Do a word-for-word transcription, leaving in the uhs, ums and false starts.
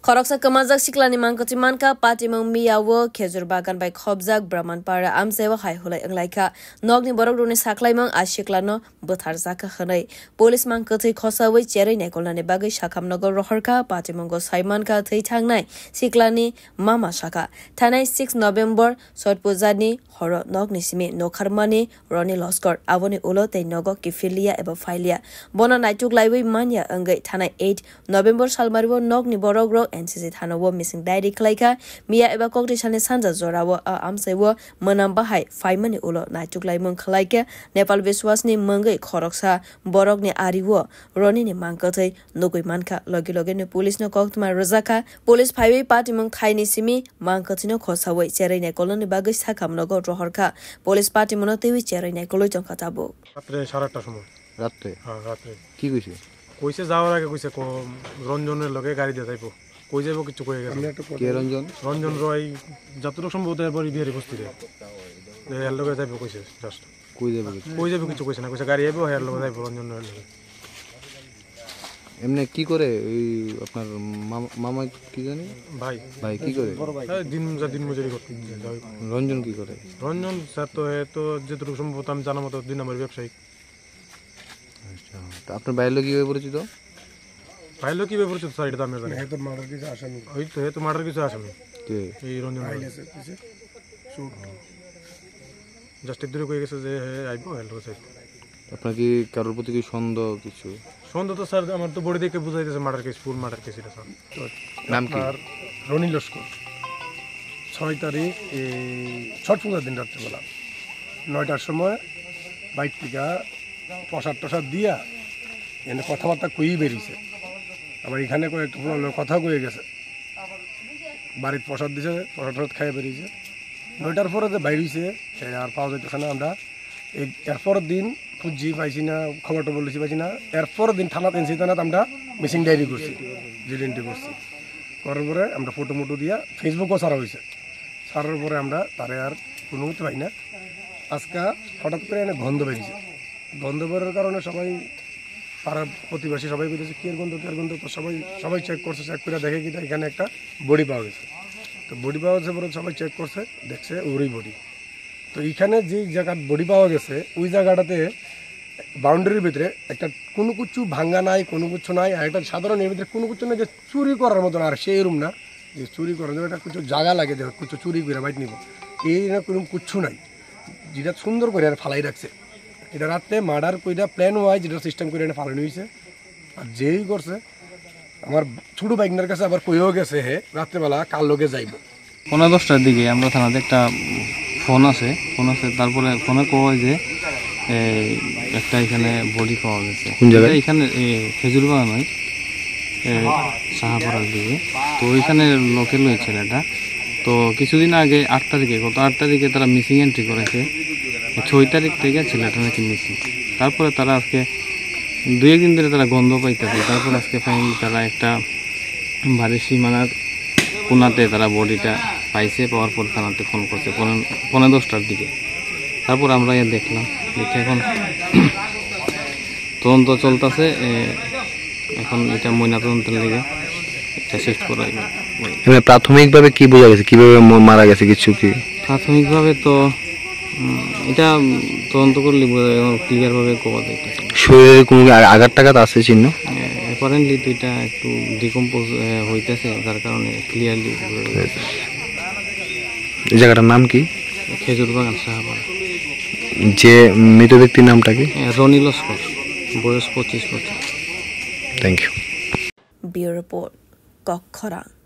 Khoroksa Kwmajak siklani mankha mankha patimang miyawo khejur bagan bai khobjak brahmanpara amsewa hai hulai anglaika nogni borok runi saklaimang asiklano botharjaka khanai police mang kwthui khosawi cherai naikolnani bagai sakhamnago rohorka patimango saimanka thei thangnai siklani mama saka thanai six November sot pujani horo nogni simi nokharmani roni loskor aboni ulo tei nogo kifilia eba failia bona naituk laiwi manya angai thanai eight November salmaribo nogni borok ro N C C thanawo missing diary klaika miya eba kokti sane sanja jorawo amsewo manam bahai faimani ulo naituk laimung khlaike Nepal Biswasni mangai khoroksa borokni ariwo roni ni mangkathai nogoi mankha logi logi ne police no koktma rojaka police phaiwi patimung thaini simi mangkathino khosawai cherai ne koloni bagai sakhamnago rohorka police patimuno tewi cherai ne koloi chongkatabo রাত্রে সাড়ে আটটার সময় রাত্রে হ্যাঁ রাত্রে কি কইছে কইছে যাওয়ার আগে কইছে রঞ্জনের লগে গাড়ি দিয়ে যাইবো কই যাইবো কিছু কই গেছে কে রঞ্জন রঞ্জন রয় যতটুকু সম্ভবত এরপর বিহারি বস্তিতে এর লগে যাইবো কইছে জাস্ট কই যাবে কই যাবে কিছু কইছে না কইছে গাড়ি আইবো এর লগে যাইবো রঞ্জনের লগে এমনি কি করে ওই আপনার মামা কি জানি ভাই ভাই কি করে দিন যা দিন মজুরি করতে রঞ্জন কি করে রঞ্জন স্যার তো এ তো যতটুকু সম্ভবত আমি জানা মতো দুই নম্বর ব্যবসায়ী আচ্ছা তো আপনার বাইরে লোক কিভাবে পরিচিত ভাইলো কিভাবে পরিচিত স্যার এটা আমি জানি হ্যাঁ তো মার্ডার কিছু আসামি ওই তো হে তো মার্ডার কিছু আসামি কে এই রঞ্জন জাস্ট দূরে কই গেছে যে আইবো এর লগে যাইবো আপনার কি কারোর প্রতি কি সন্দেহ কিছু সন্দেহ তো স্যার আমার তো বডি দেখে বুঝাইতেছে murder case full murder case এটা স্যার নাম কি রনি লস্কর ছয় তারিখ এই ছট পূজার দিন রাত্রেবেলা নয়টার সময় বাইক থেকে প্রসাদ টসাদ দিয়া এনে কথাবার্তা কই বেরিয়েছে আবার এখানে করে একটু কথা কয়ে গেছে বাড়ির প্রসাদ দিছে প্রসাদ টসাদ খাইয়ে বেরিয়েছে নয়টার পরে যে বাইরেছে আর পাওয়া যাইতেছে না আমরা এই এরপরের দিন খুঁজছি পাইছি না খবর টবর লিখি পাইছি না এরপরের দিন থানা এনসি থানাত আমরা মিসিং ডায়েরি করছি জিল এন্ট্রি করছি করার পরে আমরা ফটো মোটো দিয়া ফেসবুকও ছাড়া হয়েছে ছাড়ার পরে আমরা তারে আর কোনো মতো পাই না আজকে হঠাৎ করে এনে গন্ধ বেরিয়েছে গন্ধ বেরোর কারণে সবাই পাড়ার প্রতিবেশী সবাই বলেছে কের গন্ধ কের গন্ধ তো সবাই সবাই চেক করছে চেক করে দেখে কি এখানে একটা বডি পাওয়া গেছে তো বডি পাওয়া গেছে পরে সবাই চেক করছে দেখছে ওরই বডি তো এইখানে যে জায়গা বডি পাওয়া গেছে ওই জায়গাটাতে বাউন্ডারির ভিতরে একটা কোনো কিছু ভাঙ্গা নাই কোনো কিছু নাই আর একটা সাধারণ এর ভিতরে কোনো কিছু নাই যে চুরি করার মতন আর সেই রুম না যে চুরি করার জন্য একটা কিছু জায়গা লাগে যে কিছু চুরি করে বাইট নিব এই না কোনো কিচ্ছু নাই যেটা সুন্দর করে আর ফালাই রাখছে এটা রাত্রে মার্ডার কইরা প্ল্যান ওয়াইজ যেটা সিস্টেম করে এনে ফালানো হয়েছে আর যেই করছে আমার ছোটো বাইকনার কাছে আবার কইও গেছে হে রাত্রেবেলা কাল লোকে যাইব পনেরো দশটার দিকে আমরা থানাতে একটা ফোন আছে ফোন আছে তারপরে ফোনে কয় যে একটা এখানে বডি পাওয়া গেছে কোন জায়গায় এখানে খেজুর বাগান নয় সাহাপাড়ার দিকে তো ওইখানে লোকের ওই ছেলেটা তো কিছুদিন আগে আট তারিখে গত আট তারিখে তারা মিসিং এন্ট্রি করেছে ছয় তারিখ থেকে ছেলেটা নাকি মিসিং তারপরে তারা আজকে দুই একদিন ধরে তারা গন্ধ পাইতেছে তারপর আজকে ফাইনালি তারা একটা বাড়ির সীমানার কোনাতে তারা বডিটা পাইছে পাওয়ার পর থানাতে ফোন করছে পনেরো দশটার দিকে তারপর আমরা দেখলাম দেখে এখন তদন্ত চলতেছে এখন এটা ময়না তদন্তের লেগে এটা শিফট করা হবে প্রাথমিকভাবে কি বোঝা গেছে কিভাবে মারা গেছে কিছু কি প্রাথমিকভাবে তো এটা তদন্ত করলে ক্লিয়ারভাবে কোয়া যাইতেছে শরীরে কোনো আঘাত টাঘাত আছে চিহ্ন অ্যাপারেন্টলি তো এটা একটু ডিকম্পোজ হইতেছে যার কারণে ক্লিয়ারলি এই জায়গাটার নাম কি খেজুর বাগান সাহাপাড়া যে মৃত ব্যক্তির নামটা কি রনি লস্কর বয়স পঁচিশ বছর থ্যাংক ইউ ব্যুরো রিপোর্ট কক্ষরা।